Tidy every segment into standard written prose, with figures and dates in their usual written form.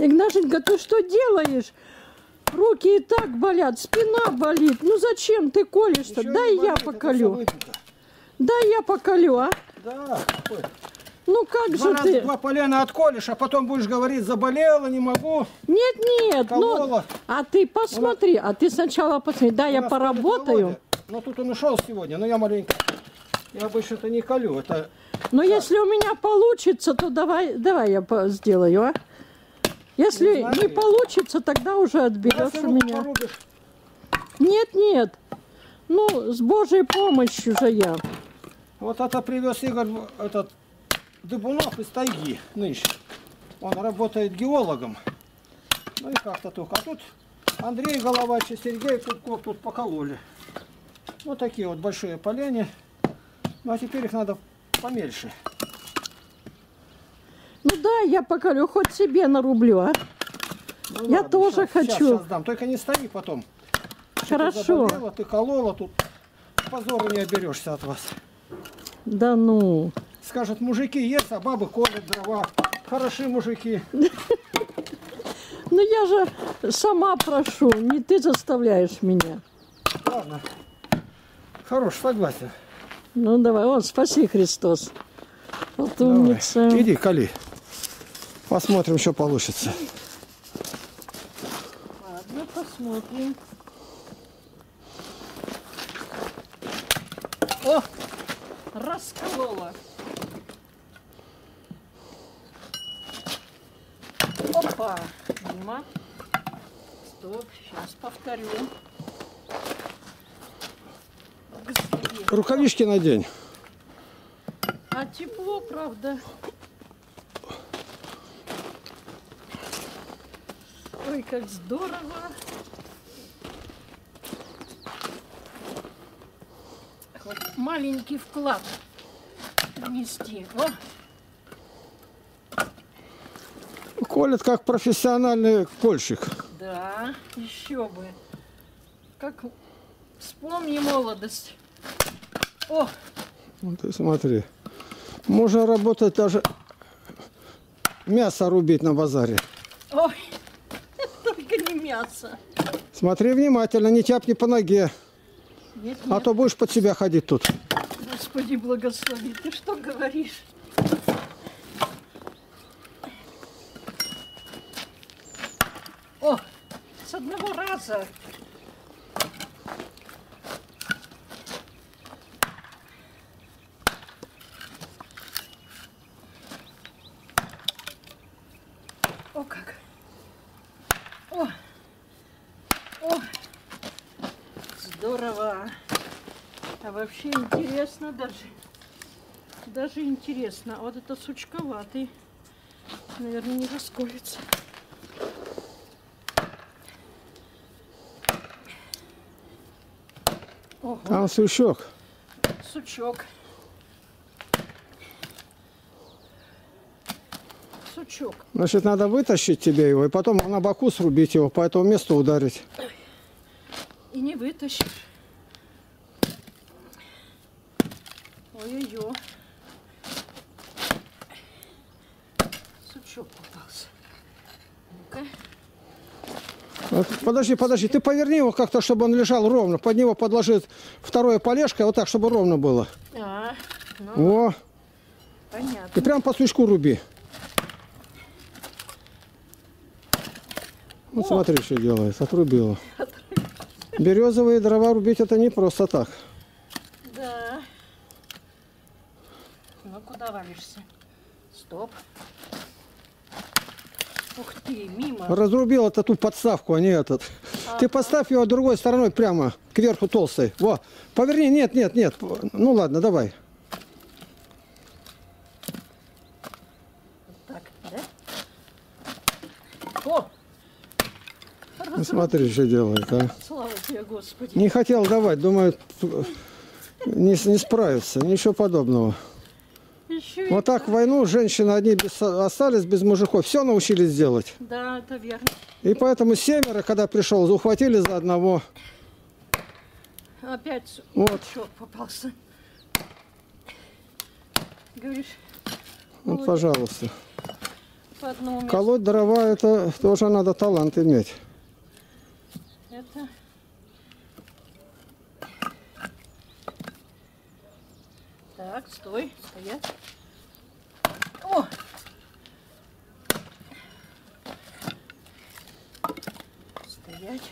Игнашенька, ты что делаешь? Руки и так болят, спина болит. Ну зачем ты колешь-то? Дай я поколю. Дай я поколю, а? Да. Ой. Ну как же ты? Два полена отколешь, а потом будешь говорить, заболела, не могу. Нет, нет. Колола. Ну, а ты посмотри, а ты сначала посмотри. Да, я поработаю. Но тут он ушел сегодня, но я маленько. Я обычно-то не колю. Это... Но если у меня получится, то давай я сделаю, а? Если не получится, тогда уже отберешь у меня. Порубишь. Нет, нет. Ну, с Божьей помощью же я. Вот это привез Игорь, этот Дыбунов из тайги нынче. Он работает геологом. Ну и как-то только. А тут Андрей Головач и Сергей Кубков тут покололи. Вот такие вот большие поляне. Ну а теперь их надо помельче. Ну да, я поколю, хоть себе нарублю, а? Ну, я ладно, тоже хочу. Сейчас дам. Только не стои потом. Хорошо. Ты заболела, ты колола, тут позору не оберешься от вас. Да ну. Скажут, мужики есть, а бабы колят дрова. Хорошие мужики. Ну я же сама прошу, не ты заставляешь меня. Ладно. Хорош, согласен. Ну давай, вот, спаси Христос. Вот умница. Иди, коли. Посмотрим, что получится. Ладно, посмотрим. О, расколола. Опа, мимо. Стоп, сейчас повторю. Рукавички надень. А тепло, правда. Ой, как здорово. Хоть маленький вклад внести. О! Колет как профессиональный кольщик. Да, еще бы. Как вспомни молодость. О! Вот ты смотри. Можно работать даже мясо рубить на базаре. Ой, только не мясо. Смотри внимательно, не тяпни по ноге. Нет, А нет. то будешь под себя ходить тут. Господи, благослови. Ты что говоришь? О, с одного раза. О, как. О, о, здорово. А вообще интересно даже. Даже интересно. Вот это сучковатый. Наверное, не расколется. Ого. Там сучок. Сучок. Сучок. Значит, надо вытащить тебе его, и потом на боку срубить его, по этому месту ударить. И не вытащишь. Ой-ой-ой. Сучок попался. Ну-ка. Вот, подожди, ты поверни его как-то, чтобы он лежал ровно. Под него подложи второе полежко, вот так, чтобы ровно было. А, ну, О, понятно. и прям по сучку руби. Вот смотри, что делает, отрубила. Березовые дрова рубить это не просто так. Да. Ну, куда валишься? Стоп. Ух ты, мимо. Разрубил это ту подставку, а не этот. Ты поставь его другой стороной прямо, кверху толстой. Во, поверни, нет. Ну ладно, давай. Так, да? О! Ну, смотри, что делает, а. Слава тебе, Господи. Не хотел давать, думаю, не справится, ничего подобного. Еще Вот так в войну женщины одни остались без мужиков, все научились делать. Да, это верно. И поэтому 7, когда пришел, ухватили за одного. Опять Вот. сучок попался. Говоришь, Вот, пожалуйста. по одному месту. Колоть дрова, это тоже надо талант иметь. Это... Так, стой, стоять. О! Стоять.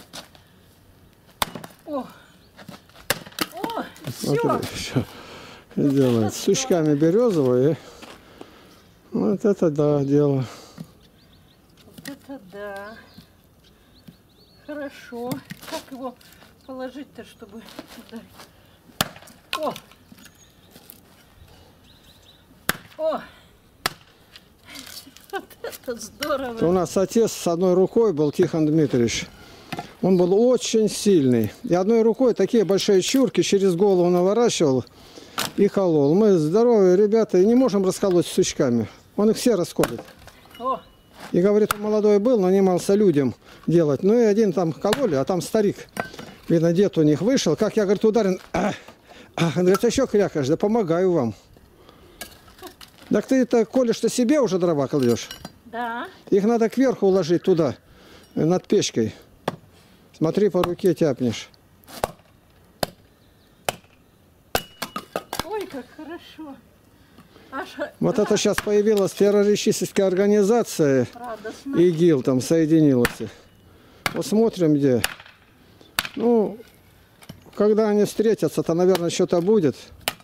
О! О! Все! Смотри, делает. С сучками березовые. Вот это да, дело. Вот это да. Хорошо. Как его положить-то, чтобы ударить? О! О! Вот это здорово! У нас отец с одной рукой был, Тихон Дмитриевич. Он был очень сильный. И одной рукой такие большие чурки через голову наворачивал и колол. Мы здоровые ребята и не можем расколоть с сучками. Он их все расколет. О! И говорит, он молодой был, нанимался людям делать. Ну и один там кололи, а там старик. Видно, дед у них вышел. Как я, говорит, ударен. Он говорит, еще крякаешь, да помогаю вам. Так ты это колешь-то себе уже дрова кладешь? Да. Их надо кверху уложить туда, над печкой. Смотри, по руке тяпнешь. Ой, как хорошо. Аж Вот это сейчас появилась террористическая организация. радостно. ИГИЛ там соединилась. Вот смотрим где. Ну, когда они встретятся, то, наверное, что-то будет.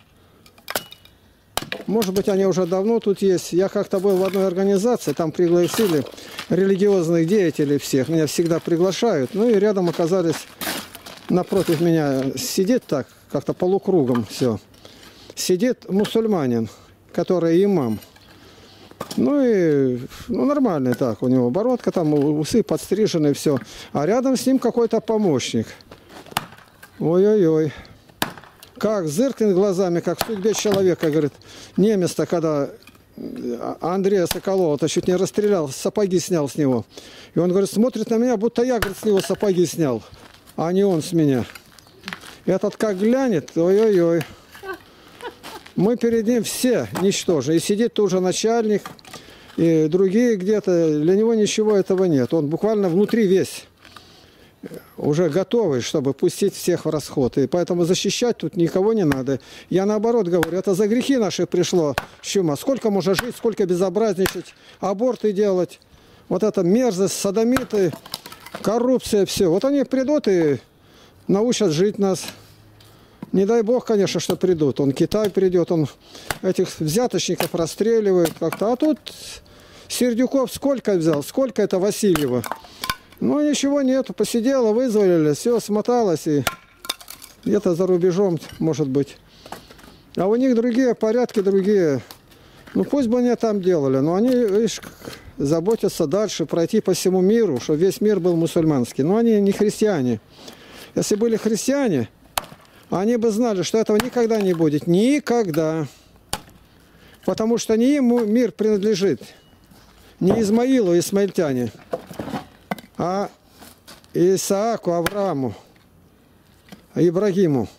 Может быть, они уже давно тут есть. Я как-то был в одной организации, там пригласили религиозных деятелей всех. Меня всегда приглашают. Ну и рядом оказались, напротив меня сидит так, как-то полукругом все. Сидит мусульманин, который имам. Ну и нормальный так, у него бородка, там усы подстрижены, все. А рядом с ним какой-то помощник. Ой-ой-ой. Как зыркнет глазами, как в судьбе человека, говорит. Немец-то, когда Андрея Соколова-то чуть не расстрелял, сапоги снял с него. И он, говорит, смотрит на меня, будто я, говорит, с него сапоги снял, а не он с меня. Этот как глянет, ой-ой-ой. Мы перед ним все ничтожны. И сидит тут же начальник, и другие где-то. Для него ничего этого нет. Он буквально внутри весь. Уже готовый, чтобы пустить всех в расход. И поэтому защищать тут никого не надо. Я наоборот говорю, это за грехи наши пришло чума. Сколько можно жить, сколько безобразничать, аборты делать. Вот это мерзость, содомиты, коррупция, все. Вот они придут и научат жить нас. Не дай бог, конечно, что придут. Он Китай придет, он этих взяточников расстреливает как-то. А тут Сердюков сколько взял, сколько это Васильева. Ну, ничего нету, посидела, вызволили, все, смоталось, и где-то за рубежом, может быть. А у них другие порядки, другие. Ну, пусть бы они там делали, но они, видишь, заботятся дальше, пройти по всему миру, чтобы весь мир был мусульманский. Но они не христиане. Если были христиане, они бы знали, что этого никогда не будет. Никогда. Потому что не ему мир принадлежит. Не Измаилу, исмаильтяне, а Исааку, Аврааму, Ибрагиму.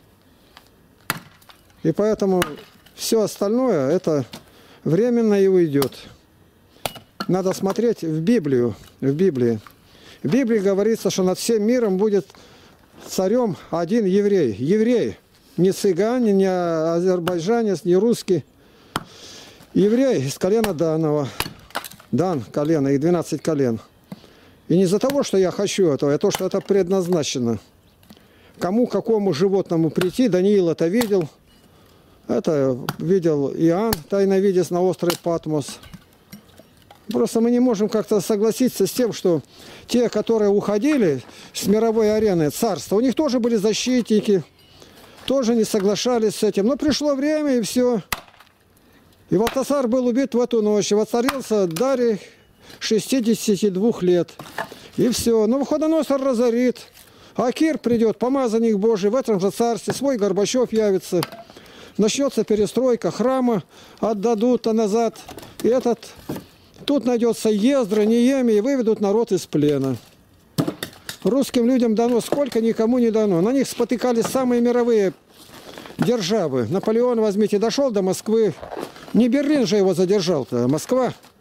И поэтому все остальное, это временно и уйдет. Надо смотреть в Библию. В Библии говорится, что над всем миром будет царем один еврей. Еврей. Не цыгане, не азербайджанец, не русский. Еврей из колена Данова. Дан колено и 12 колен. И не из-за того, что я хочу этого, а то, что это предназначено. Кому, какому животному прийти, Даниил это видел. Это видел Иоанн, тайновидец на острове Патмос. Просто мы не можем как-то согласиться с тем, что те, которые уходили с мировой арены царства, у них тоже были защитники, тоже не соглашались с этим. Но пришло время, и все. И Валтасар был убит в эту ночь. И воцарился Дарий 62 лет. И все. Но Навуходоносор разорит. А Кир придет, помазанник Божий, в этом же царстве. Свой Горбачев явится. Начнется перестройка, храма отдадут назад. И тут найдется Ездра, Неемия, и выведут народ из плена. Русским людям дано сколько, никому не дано. На них спотыкались самые мировые державы. Наполеон, возьмите, дошел до Москвы. Не Берлин же его задержал-то, а Москва.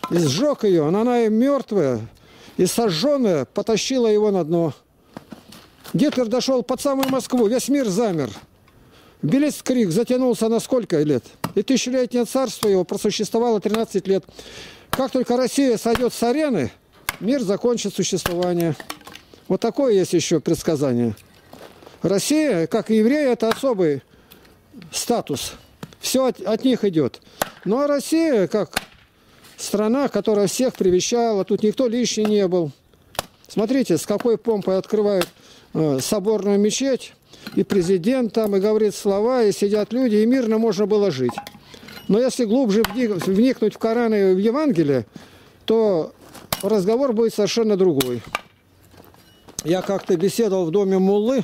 и сжег ее. Она и мертвая, и сожженная, потащила его на дно. Гитлер дошел под самую Москву, весь мир замер. Блицкриг затянулся на сколько лет? И тысячелетнее царство его просуществовало 13 лет. Как только Россия сойдет с арены, мир закончит существование. Вот такое есть еще предсказание. Россия, как и евреи, это особый статус. Все от них идет. Ну а Россия, как страна, которая всех привещала, тут никто лишний не был. Смотрите, с какой помпой открывают соборную мечеть, и президент там, и говорит слова, и сидят люди, и мирно можно было жить. Но если глубже вникнуть в Коран и в Евангелие, то разговор будет совершенно другой. Я как-то беседовал в доме муллы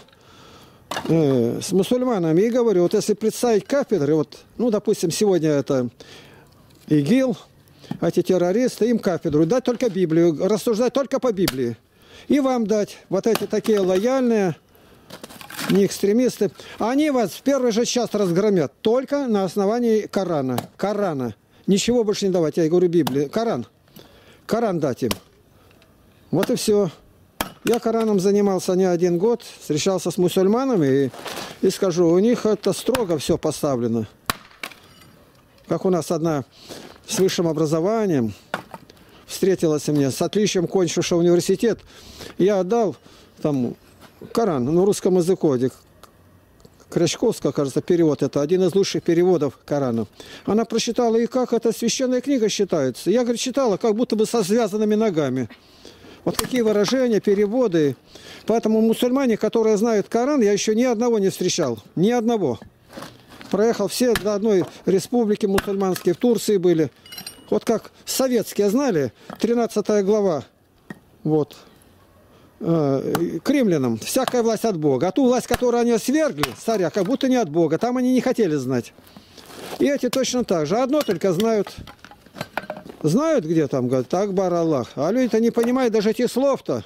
с мусульманами и говорю, вот если представить кафедры, вот, ну, допустим, сегодня это ИГИЛ, эти террористы, им кафедру, дать только Библию, рассуждать только по Библии. И вам дать вот эти такие лояльные, не экстремисты. Они вас в первый же час разгромят только на основании Корана. Корана. Ничего больше не давать. Я говорю Библии. Коран. Коран дать им. Вот и все. Я Кораном занимался не 1 год. Встречался с мусульманами и скажу, у них это строго все поставлено. Как у нас одна с высшим образованием встретилась мне, с отличием кончившего университет. Я отдал там Коран на русском языке. Крачковская, кажется, перевод. Это один из лучших переводов Корана. Она прочитала, и как это священная книга считается. Я, говорит, читала, как будто бы со связанными ногами. Вот какие выражения, переводы. Поэтому мусульмане, которые знают Коран, я еще ни одного не встречал. Ни одного. Проехал все до одной республики мусульманские, в Турции были. Вот как советские знали, 13 глава, вот, к римлянам, всякая власть от Бога. А ту власть, которую они свергли, царя, как будто не от Бога, там они не хотели знать. И эти точно так же. Одно только знают, где там, говорят, Акбар Аллах. А люди-то не понимают даже этих слов-то.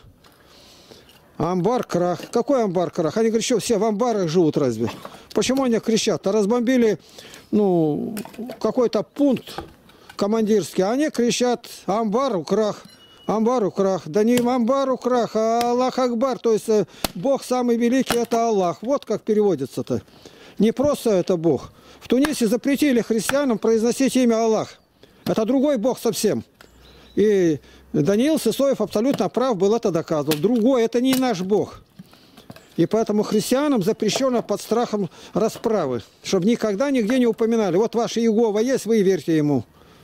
Амбар, крах. Какой амбар, крах? Они говорят, что все в амбарах живут разве? Почему они кричат? Разбомбили, ну, какой-то пункт командирский. Они кричат амбару, крах. Амбару, крах. Да не амбару, крах, а Аллах Акбар. То есть Бог самый великий, это Аллах. Вот как переводится-то. Не просто это Бог. В Тунисе запретили христианам произносить имя Аллах. Это другой Бог совсем. И Даниил Сысоев абсолютно прав был, это доказывал. Другой, это не наш Бог. И поэтому христианам запрещено под страхом расправы, чтобы никогда нигде не упоминали. Вот ваш Иегова есть, вы верьте ему.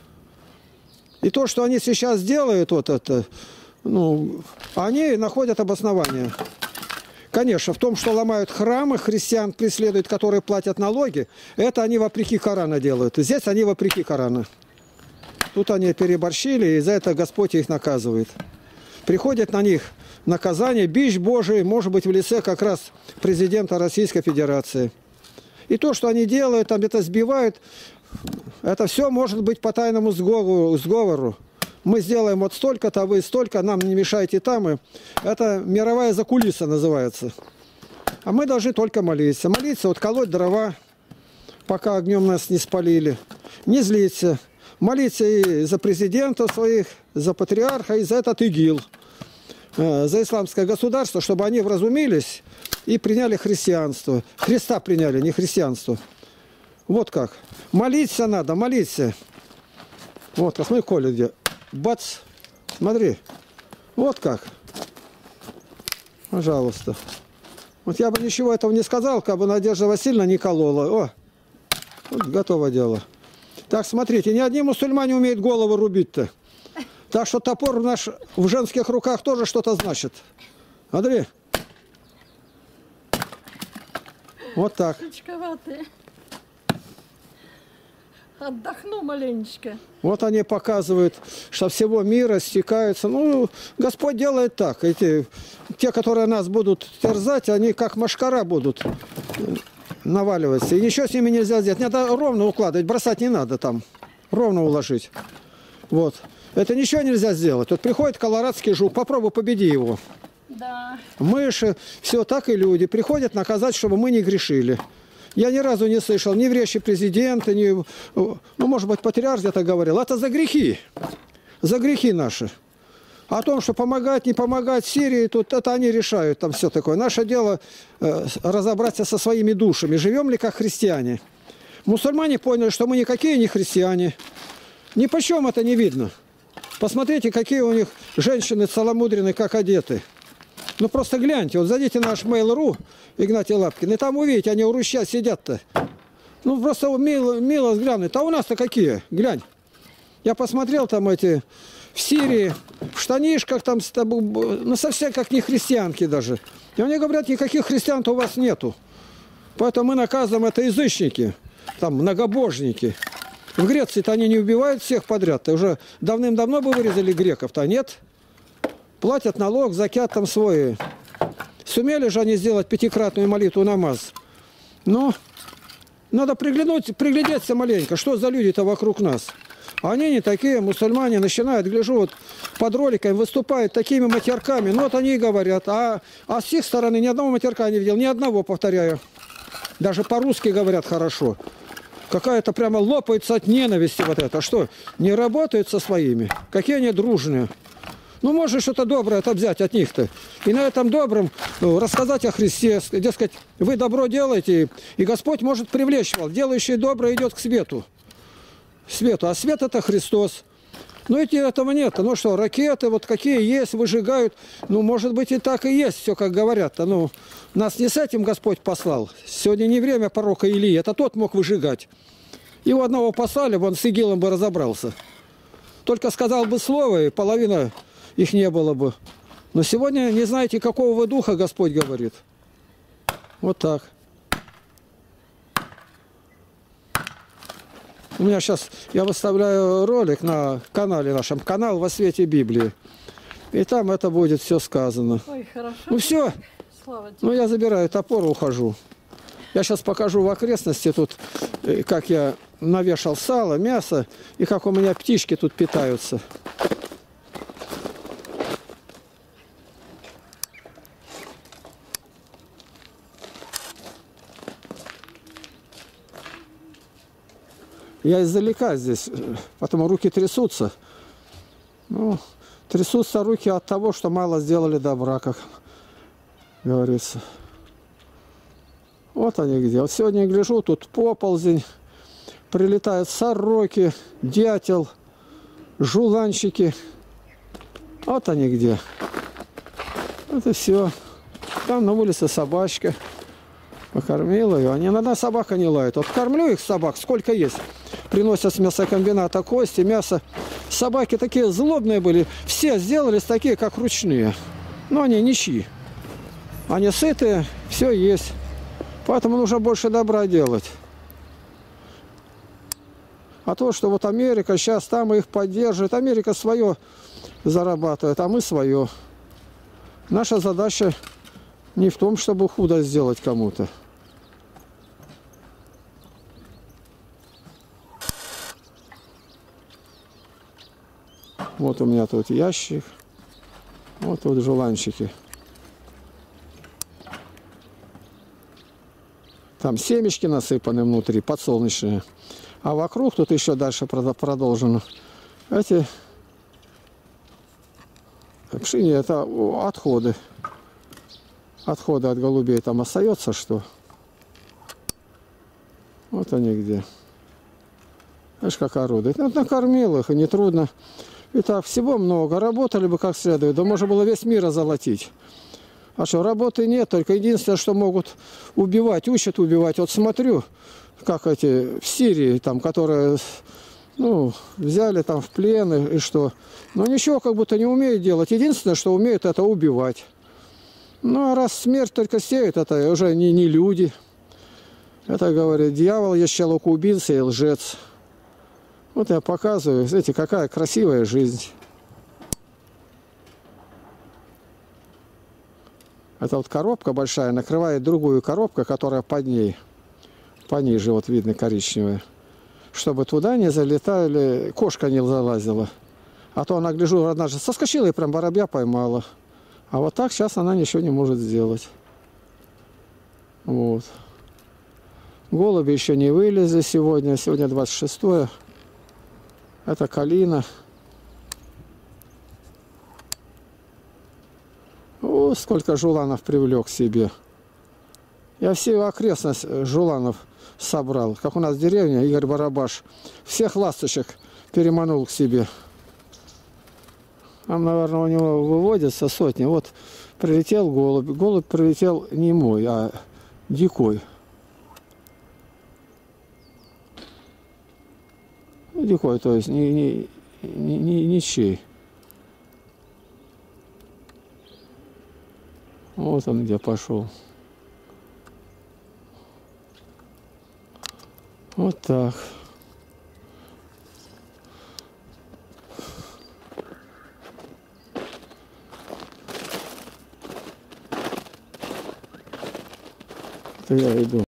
И то, что они сейчас делают, вот это, ну, они находят обоснование. Конечно, в том, что ломают храмы, христиан преследуют, которые платят налоги, это они вопреки Корана делают. И здесь они вопреки Корана. Тут они переборщили, и за это Господь их наказывает. Приходит на них наказание, бич Божий, может быть, в лице как раз президента Российской Федерации. И то, что они делают, там где-то сбивают, это все может быть по тайному сговору. Мы сделаем вот столько-то, а вы столько, нам не мешайте там. И это мировая закулиса называется. А мы должны только молиться. Молиться, вот колоть дрова, пока огнем нас не спалили. Не злиться. Молиться и за президента своих, за патриарха, и за этот ИГИЛ, за исламское государство, чтобы они вразумились и приняли христианство. Христа приняли, не христианство. Вот как. Молиться надо, молиться. Вот, посмотри, Коля где. Бац. Смотри. Вот как. Пожалуйста. Вот я бы ничего этого не сказал, как бы Надежда Васильевна не колола. О, вот готово дело. Так, смотрите, ни одни мусульмане умеют голову рубить-то. Так что топор в женских руках тоже что-то значит. Андрей. Вот так. Отдохну маленечко. Вот они показывают, что всего мира стекаются. Ну, Господь делает так. Те, которые нас будут терзать, они как мошкара будут наваливаться. И ничего с ними нельзя сделать. Надо ровно укладывать, бросать не надо там. Ровно уложить. Вот. Это ничего нельзя сделать. Вот приходит колорадский жук, попробуй победи его. Да. Мыши, все так и люди. Приходят наказать, чтобы мы не грешили. Я ни разу не слышал ни в речи президента, ни, ну, может быть, патриарх где-то говорил. Это за грехи. за грехи наши. О том, что помогать, не помогать Сирии, тут это они решают, там все такое. Наше дело разобраться со своими душами. Живем ли как христиане? Мусульмане поняли, что мы никакие не христиане. Ни почем это не видно. Посмотрите, какие у них женщины целомудренные, как одеты. Ну просто гляньте, вот зайдите на наш Mail.ru, Игнатий Лапкин, и там увидите, они у ручья сидят-то. Ну просто мило взглянуть. А у нас-то какие? Глянь. Я посмотрел там эти в Сирии, в штанишках там, ну совсем как не христианки даже. И они говорят, никаких христиан-то у вас нету. Поэтому мы наказываем, это язычники, там многобожники. В Греции-то они не убивают всех подряд. Уже давным-давно бы вырезали греков-то, а нет. Платят налог, закят там свой. Сумели же они сделать пятикратную молитву намаз. Но надо приглядеться маленько, что за люди-то вокруг нас. Они не такие, мусульмане начинают, гляжу, вот под роликами выступают такими матерками. Ну вот они и говорят. А с их стороны ни одного матерка не видел, ни одного, повторяю. Даже по-русски говорят хорошо. Какая-то прямо лопается от ненависти вот это. Что, не работают со своими? Какие они дружные. Ну, можно что-то доброе взять от них-то. И на этом добром рассказать о Христе. Дескать, вы добро делаете, и Господь может привлечь вас. Делающий доброе идет к свету. А свет это Христос. Ну, ведь этого нет. Ну что, ракеты вот какие есть, выжигают. Ну, может быть, и так и есть, все как говорят-то. Ну, нас не с этим Господь послал. Сегодня не время пророка Илии. Это тот мог выжигать. Его одного послали, он с ИГИЛом бы разобрался. Только сказал бы слово, и половина их не было бы. Но сегодня не знаете, какого вы духа Господь говорит. Вот так. У меня сейчас, я выставляю ролик на канале нашем, канал «Во свете Библии». И там это будет все сказано. Ой, хорошо. Ну все. Слава тебе. Ну я забираю топор и ухожу. Я сейчас покажу в окрестности тут, как я навешал сало, мясо, и как у меня птички тут питаются. Я издалека здесь, потому руки трясутся. Ну, трясутся руки от того, что мало сделали добра, как говорится. Вот они где. Вот сегодня я гляжу, тут поползень, прилетают сороки, дятел, жуланчики. Вот они где. Это все. Там на улице собачка. Покормила ее. Ни одна собака не лает. Вот кормлю их собак, сколько есть. Приносят с мясокомбината кости, мясо. Собаки такие злобные были. Все сделались такие, как ручные. Но они ничьи. Они сытые, все есть. Поэтому нужно больше добра делать. А то, что вот Америка сейчас там их поддерживает. Америка свое зарабатывает, а мы свое. Наша задача не в том, чтобы худо сделать кому-то. Вот у меня тут ящик. Вот тут жуланчики. Там семечки насыпаны внутри, подсолнечные. А вокруг тут еще дальше продолжено. Эти пшени, это отходы. Отходы от голубей. Там остается что? Вот они где. Знаешь, как орудуют. Ну, накормил их, и нетрудно. И так, всего много. Работали бы как следует. Да можно было весь мир озолотить. А что, работы нет. Только единственное, что могут убивать, учат убивать. Вот смотрю, как эти в Сирии, там, которые, ну, взяли там в плен и что. Но ничего как будто не умеют делать. Единственное, что умеют, это убивать. Ну, а раз смерть только сеет, это уже не люди. Это, говорит, дьявол есть человек убийца и лжец. Вот я показываю, смотрите, какая красивая жизнь. Это вот коробка большая накрывает другую коробку, которая под ней. Пониже, вот видно, коричневая. Чтобы туда не залетали, кошка не залазила. А то она, гляжу, однажды соскочила и прям воробья поймала. А вот так сейчас она ничего не может сделать. Вот. Голуби еще не вылезли сегодня. Сегодня 26-е. Это калина. Вот сколько жуланов привлек к себе. Я всю окрестность жуланов собрал. Как у нас деревня, Игорь Барабаш. Всех ласточек переманул к себе. Там, наверное, у него выводятся сотни. Вот прилетел голубь. Голубь прилетел не мой, а дикой. Ну, дикой, то есть ничей. Вот он где пошел. Вот так. Это я иду.